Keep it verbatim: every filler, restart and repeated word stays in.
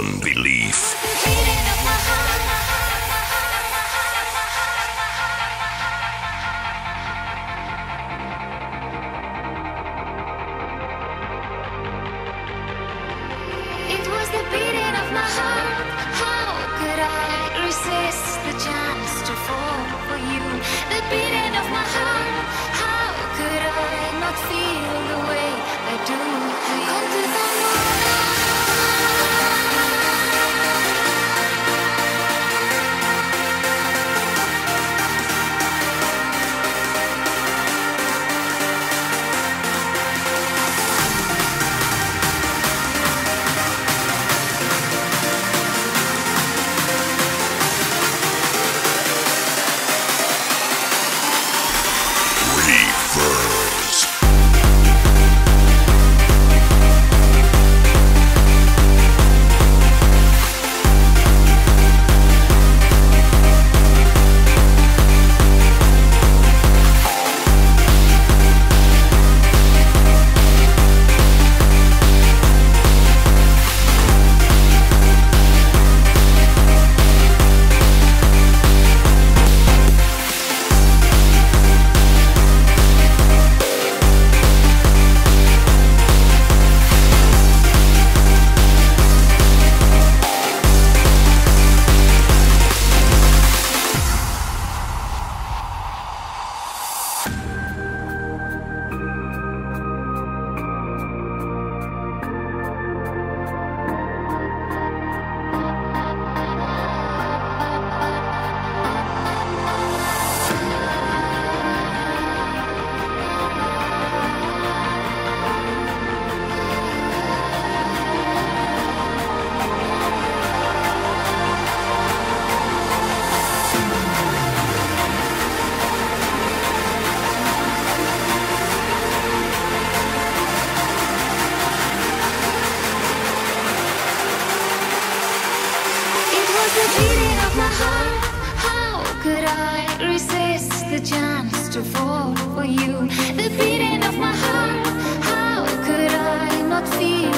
beyond belief. It was the beating of my heart. How could I resist the chance to fall for you? The beating of my heart. How could I not feel the way I do for you? Come to the Reverze. the beating of my heart. How could I resist the chance to fall for you? The beating of my heart. How could I not feel